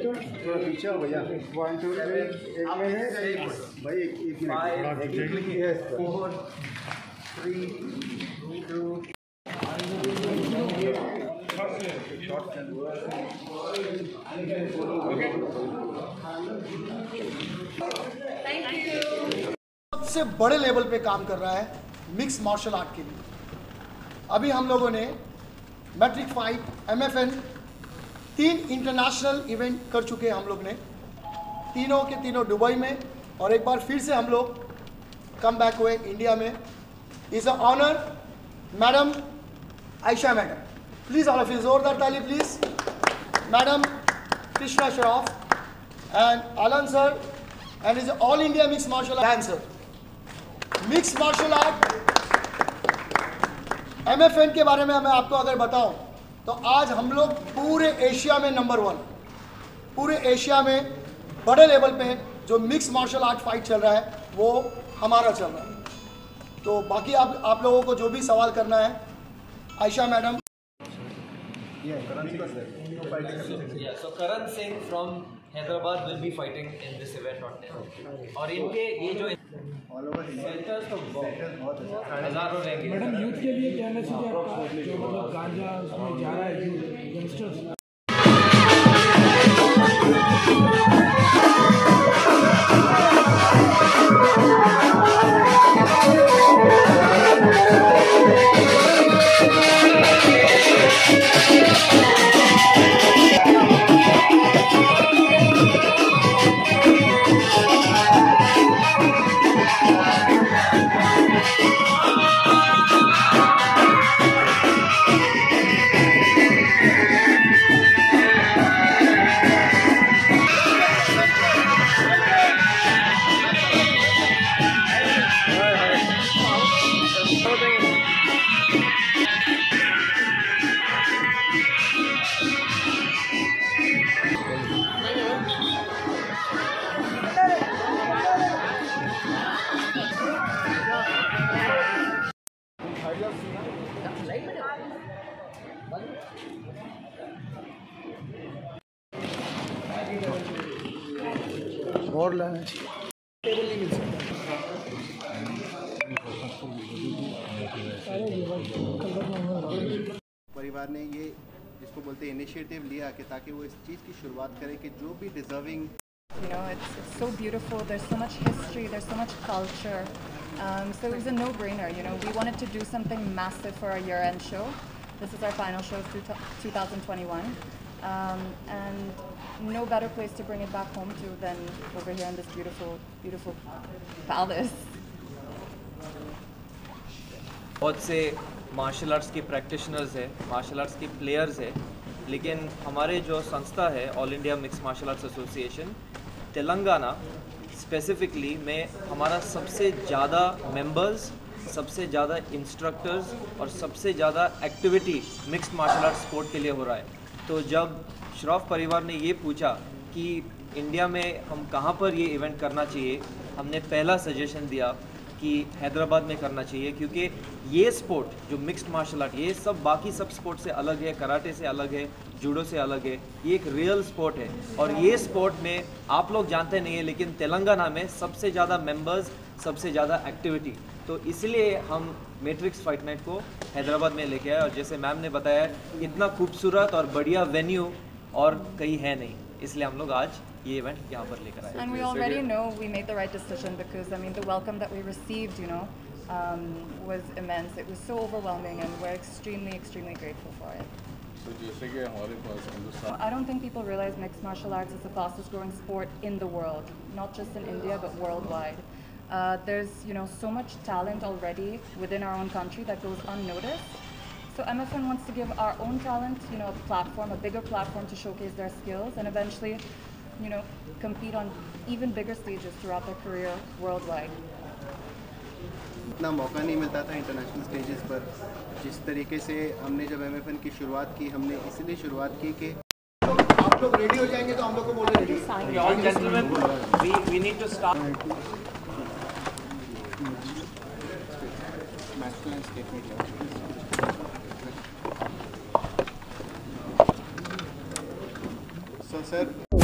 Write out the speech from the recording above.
थोड़ा पीछे हो भैया। 1 2 3 एक मिनट भाई, एक मिनट। 4 3 2 सबसे बड़े लेवल पे काम कर रहा है मिक्स मार्शल आर्ट के लिए। अभी हम लोगों ने matrix fight, MFN 3 international event कर चुके हैं हम लोग ने, तीनों के तीनों दुबई में, और एक बार फिर से हम लोग कम बैक हुए इंडिया में। Is a honour madam Ayesha madam, please all of you जोरदार ताली please. Madam Krishna Shroff and Alan sir, and is all India mix martial art dancer. Mix martial art MFN के बारे में मैं आपको अगर बताऊं तो आज हम लोग पूरे एशिया में नंबर 1, पूरे एशिया में बड़े लेवल पे जो मिक्स मार्शल आर्ट फाइट चल रहा है वो हमारा चल रहा है। तो बाकी आप लोगों को जो भी सवाल करना है, Ayesha madam. So Karan Singh from Hyderabad will be fighting in this event on 10th. और इनके ये जो सेंटर्स तो बहुत हज़ारों रहेंगे। मैडम, यूथ के लिए क्या मैसेज है आपका, जो मतलब गांजा उसमें जा रहा है यंगस्टर्स? और लाना चाहिए, टेबल नहीं मिल सकता। परिवार ने ये जिसको बोलते हैं इनिशिएटिव लिया कि ताकि वो इस चीज़ की शुरुआत करें कि जो भी deserving, You know, it's so beautiful. There's so much history. There's so much culture. So it was a no-brainer. You know, we wanted to do something massive for our year-end show. This is our final show of 2021, and no better place to bring it back home to than over here in this beautiful, beautiful palace. बहुत से martial arts के practitioners है, martial arts के players है, लेकिन हमारे जो संस्था है all India mix martial arts association Telangana specifically में हमारा सबसे ज़्यादा मेंबर्स, सबसे ज़्यादा इंस्ट्रक्टर्स और सबसे ज़्यादा activity mixed martial arts sport के लिए हो रहा है। तो जब श्रॉफ परिवार ने ये पूछा कि इंडिया में हम कहाँ पर ये इवेंट करना चाहिए, हमने पहला सजेशन दिया कि हैदराबाद में करना चाहिए, क्योंकि ये स्पोर्ट जो मिक्स्ड मार्शल आर्ट, ये सब बाकी सब स्पोर्ट से अलग है, कराटे से अलग है, जूडो से अलग है, ये एक रियल स्पोर्ट है। और ये स्पोर्ट में आप लोग जानते नहीं है, लेकिन तेलंगाना में सबसे ज़्यादा मेंबर्स, सबसे ज़्यादा एक्टिविटी, तो इसलिए हम मैट्रिक्स फाइट नाइट को हैदराबाद में लेके आए। और जैसे मैम ने बताया, इतना खूबसूरत और बढ़िया वेन्यू और कहीं है नहीं, इसलिए हम लोग आज ये इवेंट यहाँ पर लेकर आए। And we already know we made the right decision because I mean the welcome that we received, you know, was immense. It was so overwhelming, and we're extremely, extremely grateful for it. जैसे कि हमारे पास Hindustan, I don't think people realize mixed martial arts is the fastest growing sport in the world, not just in India but worldwide. There's, you know, so much talent already within our own country that goes unnoticed. So MFN wants to give our own talent, you know, a platform, a bigger platform to showcase their skills and eventually, you know, compete on even bigger stages throughout their career worldwide. इतना मौका नहीं मिलता था international stages पर। जिस तरीके से हमने जब MFN की शुरुआत की, हमने इसलिए शुरुआत की कि आप लोग रेडी हो जाएंगे तो हम लोग को बोले ready. All gentlemen, we need to start. So sir,